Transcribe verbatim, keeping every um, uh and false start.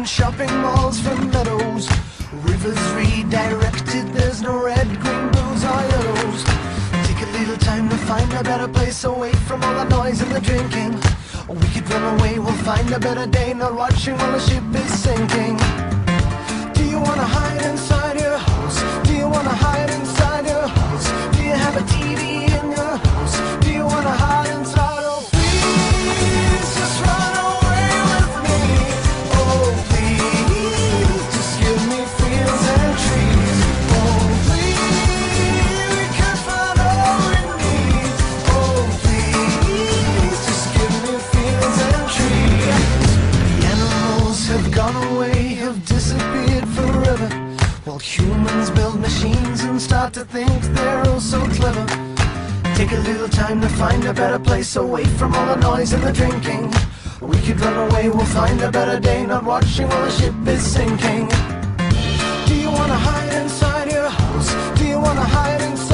shopping malls for meadows, rivers redirected, there's no red, green, blues or yellows. Take a little time to find a better place away from all the noise and the drinking. We could run away, we'll find a better day, not watching while the ship is sinking. Do you wanna hide inside your house? Do you wanna hide inside your house? Do you have a T V in your house? Do you wanna hide inside? Oh please, just run away with me. Oh please, just give me fields and trees. Oh please, we can find all we need. Oh please, just give me fields and trees. The animals have gone away, have disappeared forever, while humans build machines and start to think they're all so clever. Take a little time to find a better place away from all the noise and the drinking. We could run away, we'll find a better day, not watching while the ship is sinking. Do you wanna hide inside your house? Do you wanna hide inside